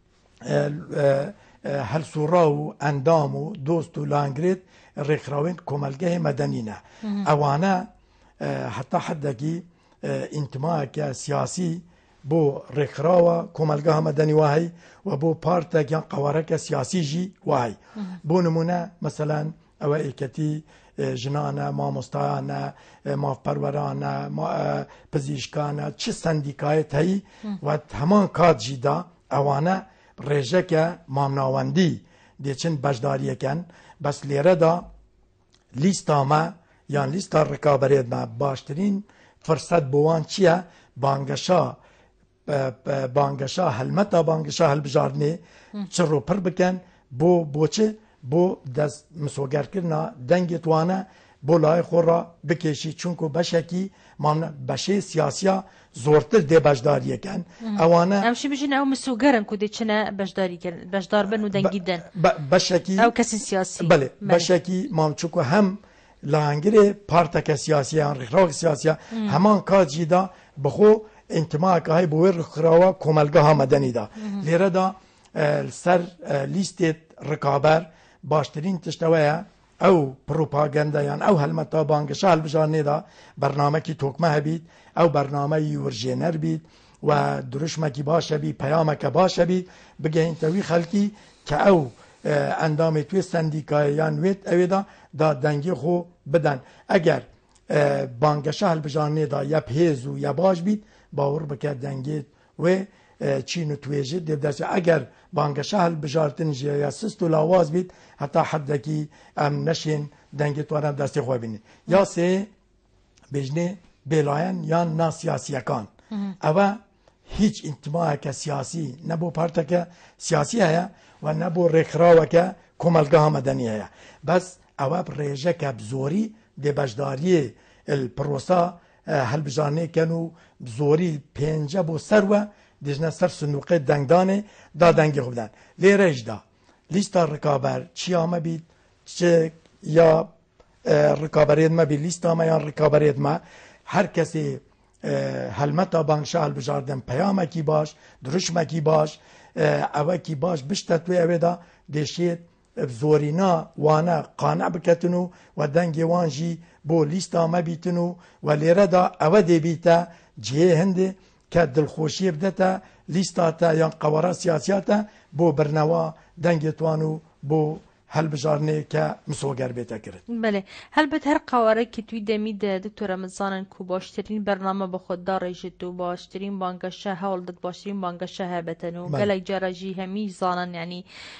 هل سوراو اندامو دوستو لانگريت ريخراوين كومالگه مدنينه اوانا حتى حدكي انتماع سياسي بو ريخراوا كومالگه مدني واهي وبو بارتك يان قوارك سياسي جي واهي بو نمونه مثلا او ايكتي جنانه ما مستعانه ما پرورانه ما پزیشکانه چه سندیکایت هایی و همان کات جیدا اوانه رژه که مامناوندی دیچن بجداریه کن بس لیره دا لیستا ما یان لیستا رکابرید ما باشترین فرصت بوان چیه بانگشا بانگشا هلمتا بانگشا هلبجارنه چرو پر بکن بو بوچه بو دست مسوگر کرنا دنگ توانه بو لای خورا بکشی چونکو بشکی من بشه سیاسیا زورتر ده بجداریه کن اوانه امشي بجن او مسوگرن کده چنه بجداری کن بجدار بنو دنگی دن بشکی او کسی سیاسی بله بشکی مام چونکو هم لانگره پارتک سیاسی هم رخراق سیاسی همان کاجی دا بخو انتماع که های بویر رخراوا کمالگاه ها مدنی دا لیره دا سر لیست رکابر باشترین تشتوه او پروپاگندا یان او هلمتا بانگشا هلبجارنه دا برنامه کی توکمه هبید او برنامه ورژینر بید و درشمه کی باشه بی پیامه که باشه بید بگه توی خلکی که او اندام توی سندیکایان ویت اویدا دا دنگی خو بدن. اگر بانگشا هلبجارنه دا یا پیز و یا باش بید باور بکه دنگی و چین تویجه دیو درسه. اگر بانگشا هلبجارتن جه یا سست و لاواز بید حتی حد کی ام نشین دنگی توانم دستی خواه بینی. یا سه بجنه بلاین یا نا سیاسی کان او هیچ انتماع که سیاسی نبو پارتا که سیاسی هیا و نبو رخراو که کمالگاه مدنی هیا بس او ریجه که بزوری دی بجداری الپروسا هلبجانه کنو بزوری پینجه بو سر دیجنه سر صندوق دنگدانه دا دنگی خوبدن لی ریج دا لیستا رکابر چی آمه بید چه یا رکابرید ما بید لیستا ما یا رکابرید ما هر کسی هلمتا بانگشا هلبجاردن پیامه کی باش درشمه کی باش اوه کی باش بشتتوی اوه دا دیشید زورینا وانا قانع بکتنو و دنگی وانجی بو لیستا ما بیتنو و لیره دا اوه دی بیتا جیه هنده که دلخوشی بدتا لیستا تا یا قوارا سیاسیاتا بو برنوا دنگی توانو بو هل بجارنه که مسوگر بیتا کرد. بله هل بت هر قواره که توی دمید دکتر مزانن کو باشترین برنامه به خود داره جدو باشترین بانگشه هول داد باشترین بانگشه هبتنو گله جراجی همی زانن یعنی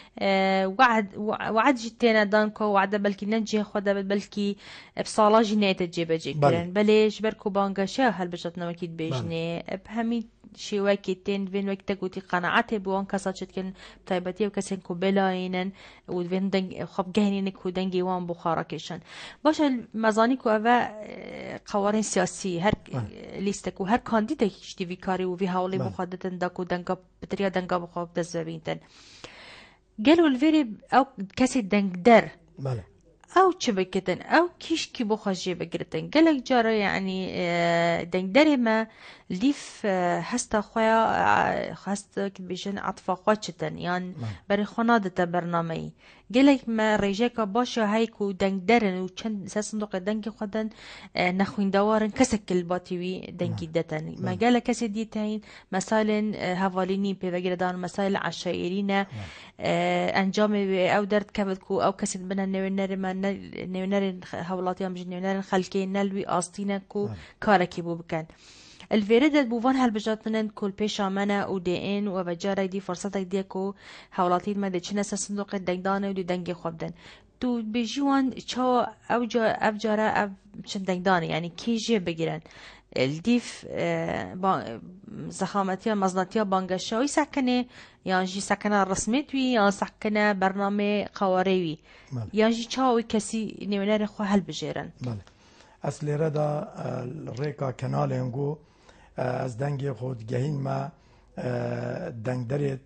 وعد وعد جتنا دان کو وعد بلکی نجی خدا بلکی بصاله جنیت جیب جی کرن بلش برکو بانگشه هل بجات نمکید بیجنه بهمی شیوه که تین وین وقت گویی قناعت بوان کسات شد کن تایبتی و کسی کو بلاینن و وین دنگ خب گهنین کو دنگی وان بخارا کشن باشه مزانی کو اوه قوانین سیاسی هر لیست کو هر کاندید کشتی وی کاری و وی حوالی بخوادتن دا کو دنگا بطریا دنگا بخواب دست ببینتن گلو الویری او کسی دنگ در بله او چه بکتن او کیش کی بخواجی بگرتن گلک جارا یعنی دنگ داره ما لیف هستا خویا هستا که بیشن عطفا خواه چتن یعنی برای خانادتا برنامهی گلک ما ریجه که باشه های که دنگ دارن و چند صندوق دنگ خودن نخویندوارن کسی کل باتیوی دنگی دتن ما گلک کسی دیتین مسائل حوالینی پیوگردان مسائل عشایرین انجام او درد کبد کو او کسی بنا نوینر من نوینر حوالاتي هم جن نوینر خلقی نلوی آستینه کو کارکی بو بکن الفيردة بوفان هالبجاتنن كل بيش عمنا و دي ان و بجارة دي فرصتك ديكو حولاتي ما دي چنسا صندوق دنگدانه و دي دنگي خوابدن تو بجوان چا او جا او جارة او چن دنگدانه يعني كي جي بگیرن الديف زخامتيا مزناتيا بانگشاوي سكنه يعني جي سكنه رسميتوي يعني سكنه برنامه قواريوي يعني جي چاوي كسي نيونار خو هل بجيرن اصلی ردا ریکا کنال هنگو از دنگ خود گهین ما دنگ دارید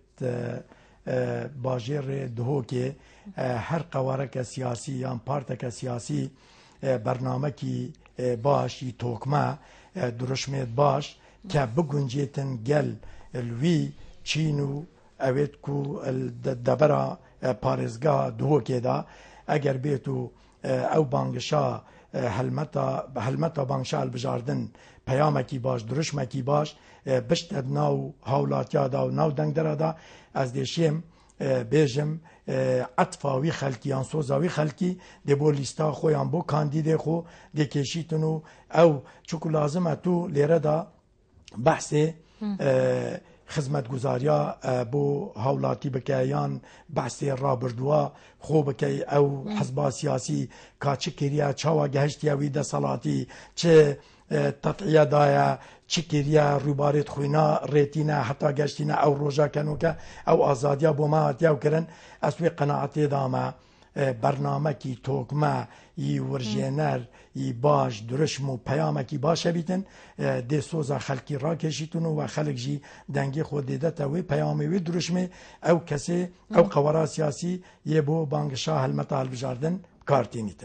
باجر دهو که هر قوارک سیاسی یا پارتک سیاسی برنامه کی باشی توکما درشمت باش که بگنجیتن گل الوی چینو اوید کو دبرا پارزگاه دهو که دا اگر بیتو او بانگشا هلمتا هلمتا بانگشال بجاردن پیامکی باش درشمکی باش بشتد ناو هاولاتیا دا و ناو دنگ درادا از دیشیم بیجم عطفاوی خلکی آن سوزاوی خلکی دی بو لیستا خویان بو کاندید خو دی کشیتنو او چکو لازمه تو لیره دا بحث خدمت گزاریا بو هاولاتی بکیان بحث رابردوا خو بکی او حزب سیاسی کا چه کریا چاوا گهشتیا وی د صلاتی چه تطعیه دایا چه کریا روبارت خوینا ریتینا حتی گشتینا او روجا کنو که او آزادیا بو ما هاتیا کرن اسوی قناعتی داما برنامه کی توکما ی ورژینر ی باش درشم و پیامه کی باشه بیتن دی سوزا خلکی را کشیتون و خلق جی دنگی خود دیده تاوی پیامه وی درشمه او کسی او قوارا سیاسی یه بو بانگشا هلمتا هلبجاردن کارتینیتن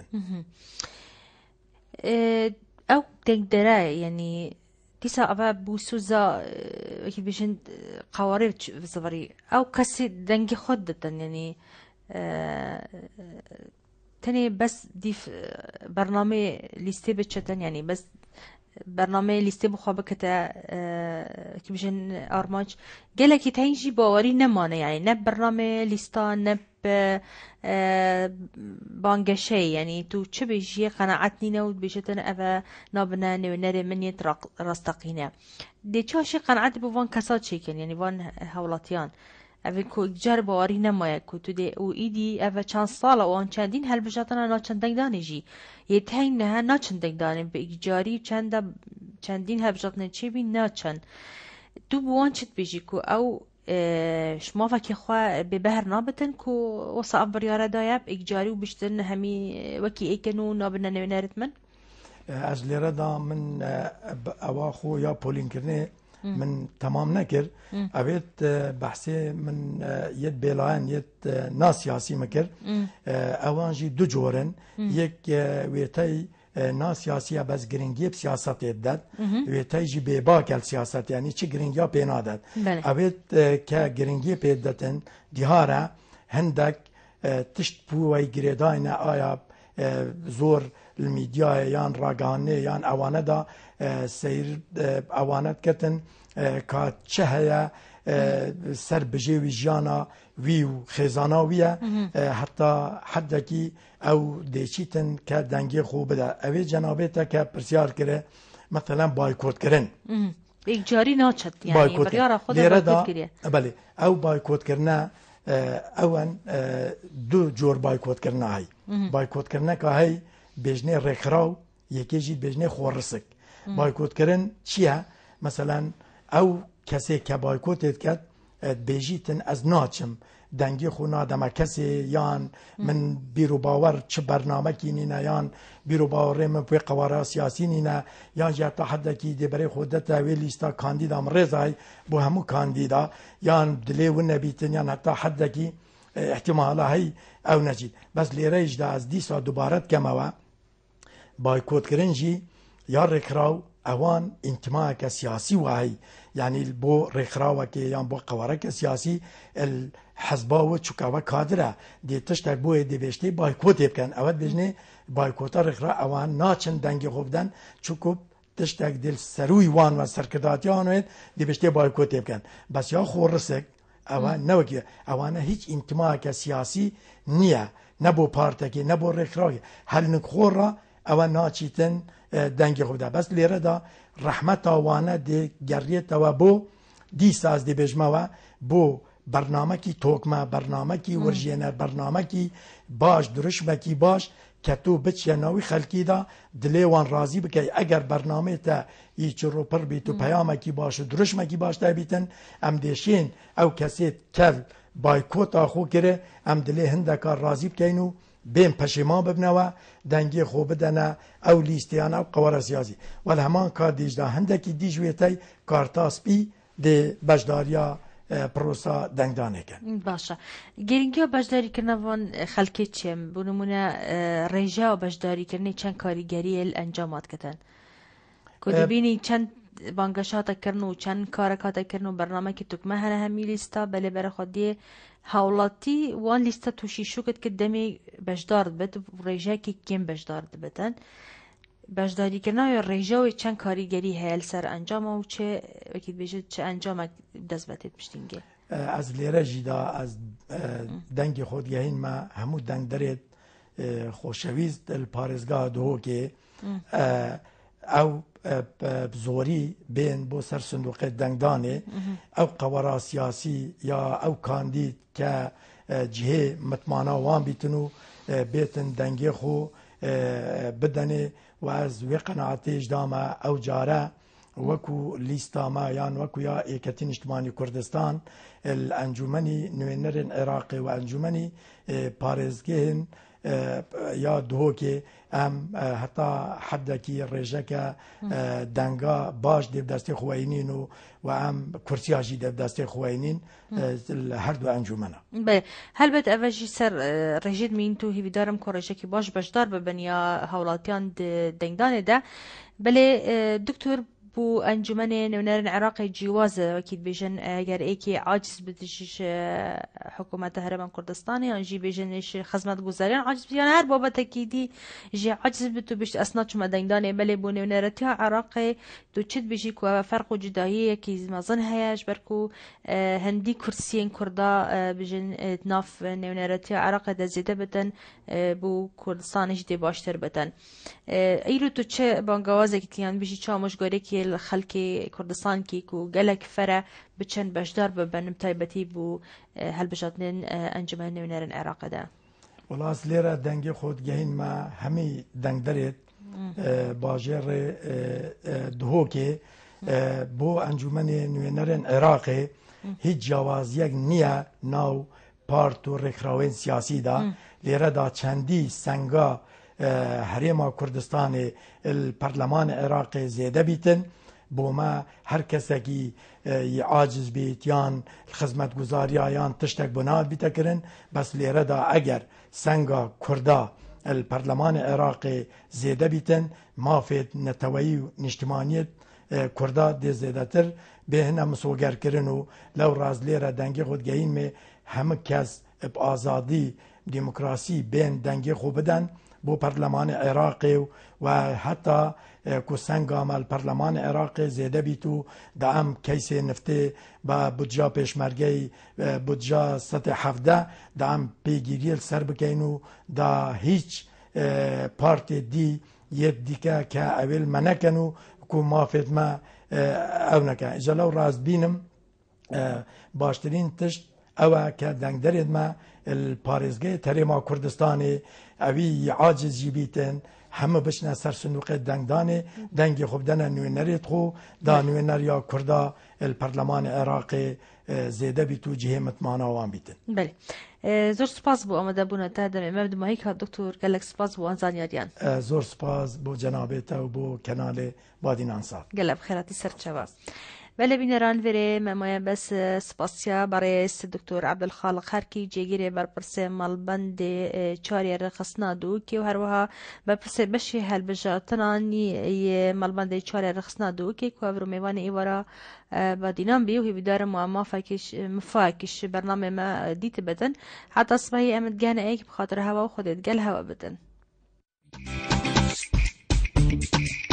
او تقدره يعني تيسا أبا بوسوزا كي بيشن قوارب زفري أو كسي دنجي خدتا يعني تني بس ديف برنامج ليستي بتشتن يعني بس برنامج لیسته بخوابه که تا که بشن آرماج گله که تینجی باوری نمانه یعنی نه برنامج لیستا نه بانگشه یعنی تو چه بیشی قناعت نینه و بیشتن اوه نابنه نوینره منیت راستقینه دی چاشی قناعت بوان کسات چیکن یعنی وان هولاتیان اوه که جار باوری نمایه که تو دی او ایدی اوه چند ساله و آن چندین هل بجاتنا نا چندین دانه جی یه تین نه نا چندین دانه به اجاری چند چندین هل بجاتنا چی بی نا چند تو بوان چت بیجی که او شما فکر خواه به بهر نابتن که وصا افبریاره دایب اجاری و بشتن همی وکی ایکنو نابنه نوینارت من از لیره دا من اوا خو یا پولین کرنه من تمام نکر اوید بحثی من ید بیلاین ید ناسیاسی مکر اوانجی دو جورن یک ویتای ناسیاسی بس گرینگی سیاست داد ویتای جی بیباکل سیاست یعنی چی گرینگیا پینا داد اوید که گرینگی پید دادن دیهارا هندک تشت بوی گریداین آیا زور الميديا يان راگانه يان اوانه دا سير اوانت كتن كا چهيا سر بجيوي جانا ويو خزانا ويا حتى حدكي او ديشيتن كا دنگي خوب دا اوي جنابتا كا پرسيار كره مثلا بايكوت كرن اجاري ناچت يعني بريارا خود بايكوت كريه بله او بايكوت كرنا اون دو جور بايكوت كرنا هاي بايكوت كرنا كا هاي بجنه رکراو یکی جی بجنه خورسک بایکوت کردن چیه مثلا او کسی که بایکوت کرد بیجیتن از ناچم دنگی خونا دم کسی یان من بیرو باور چه برنامه کی نینا یان بیرو باور من پی قواره سیاسی نینا یان جاتا حدا کی دی برای خودت وی لیستا کاندیدا مرزای بو همو کاندیدا یان دلی و نبیتن یان حتی حدا کی احتمالا هی او نجید بس لیره دا از دیسا دوبارت کموا بايكوت كرنجي يا ركراو اوان انتماء كسياسي واهي يعني بو ركراو كي يان بو قوارك سياسي الحزباوه چوكاوا كادره دي تشتك بو دي بيشتي بايكوت يبكن اود بجني بايكوتا ركرا اوان ناچن دنگي خوبدن چوكوب تشتك دل سروي وان و سركداتيان دي بيشتي بايكوت يبكن بس يا خورسك اوان نوكي اوان هيچ انتماء كسياسي نيه نبو بارتكي نبو ركراو هل نخورا او ناچیتن دنگی خوب ده بس لیره دا رحمت آوانه دی گریت و بو دی ساز دی بجمه و بو برنامه کی توکمه برنامه کی ورژینه برنامه کی باش درشمه کی باش که تو بچه ناوی خلکی دا دلیوان راضی بکی اگر برنامه تا ایچ رو پر بی تو پیامه کی باش درشمه کی باش تا بیتن ام دیشین او کسی کل بایکوت آخو کره ام دلی هندکار راضی بکینو بین پشیمان ببنوا دنگی خوب بدنه او لیستیان او قوار سیاسی ولی همان کار دیجده هندکی دیجویتی کارتاس بی دی بجداریا پروسا دنگدانه کن باشه گرینگی و بجداری کرنه وان خلکی چیم بونمونه ریجه و بجداری کرنه چند کاریگری الانجامات کتن کدی بینی چند بانگشات کرنو چند کارکات کرنو برنامه که تکمه هنه همی لیستا بله بره خودی هاولاتی وان لیستا توشی شوکت که دمی بجدارد بد ریجه که کم بجدارد بدن بجداری کرنا یا ریجه و چند کاریگری هیل سر انجام و چه وکید بیجه چه انجام دست بتید پشتینگه از لیره جیدا از دنگ خودگهین ما همو دنگ دارید خوشویست الپارزگاه دو که او بزوری بین بو سر صندوق دنگدانه او قوارا سیاسی یا او کاندید که جهه مطمانا وان بیتنو بیتن دنگی خو بدنه و از وی قناعتی اجدامه او جاره وكو ليستاما يان وكو يا ايكتين اجتماعي كردستان الانجمني نوينرن عراقي وانجمني باريزگهن یا دو که ام حتی حد کی رجکه دنگا باش دیو دسته خوینین و و ام کرسیاجی دیو دسته خوینین هر دو انجمنه. بله هل بد اوجی سر رجید مین تو هیوی دارم که رجکی باش باشدار ببن یا حولاتیان دنگدان ده بله دکتر بو انجمن نونرن عراق جواز وكيد بيجن اگر ايكي عاجز بتش حكومة هرمان كردستان يعني جي بيجنش خدمات گزاريان عاجز يعني هر بابا تكيدي جي عاجز بتو بيش اسناد شما دنگدانه بله بو نونرتها عراق تو چت بيجي كو فرق جدايي كي مازن هياش بركو هندي كرسيين كردا بيجن ناف نونرتها عراق دزيده بتن بو كردستان جدي باشتر بتن ایرو تو چه بانگوازه که تیان بیشی چامش گاری که خلک کردستان کی کو گلک فره بچن بشدار ببنم تایبتی بو هل بجاتنین انجمن نونرن عراق ده ولاس لیره دنگی خود گهین ما همی دنگ درید باجر دهو که بو انجمن نونرن عراق هیچ جوازیک نیه ناو پارت و رکراوین سیاسی دا لیره دا چندی سنگا هريما كردستان البرلمان العراق زيادة بيتن بوما هر كسكي عاجز بيت يان الخدمات گزاريا يان تشتك بناد بيتكرن بس ليردا اگر سنگا كردا البرلمان العراق زيادة بيتن ما في نتوي نجتماعية كردا دي زيادتر بهنا مسوگر كرنو لو راز ليرا دنگي خود گهين مي هم كس بآزادي ديمقراسي بين دنگي خو بدن بو پارلمان عراق و حتی کو سنگام الپارلمان عراق زیاده بیتو دا ام کیس نفته با بودجا پیشمرگی بودجا سطح هفده دا ام پیگیری سر بکینو دا هیچ پارت دی یک دیگه که اول منکنو کو مافد ما او نکن جلو راز بینم باشترین تشت او که دنگ درید ما الپارزگی تریما کردستانی اوی عاجز جیبیتن همه بشنه سر صندوق دنگدانه دنگی خوب دنه نوینریت خو دا نوینریا کردا الپرلمان عراق زیده بیتو جهه متمانه وان بیتن بله زور سپاس بو آمده بونه تا دم امام دماهی که دکتر گلک سپاس بو آنزانیاریان زور سپاس بو جنابتا و بو کنال بادین انصاف گلب خیراتی سرچواز بله بینران وره ممایا بس سپاسیا برای دکتر عبدالخالق هرکی جگیره بر پرسه مالبند چاری رخصنا دو که هر وها بر پرسه بشی هل بجاتنانی مالبند چاری رخصنا دو که که ورو میوان ایوارا با دینام بیو هی بدار معما فاکش مفاکش برنامه ما دیت بدن حتی صبحی امد گانه ایک بخاطر هوا و خودت گل هوا بدن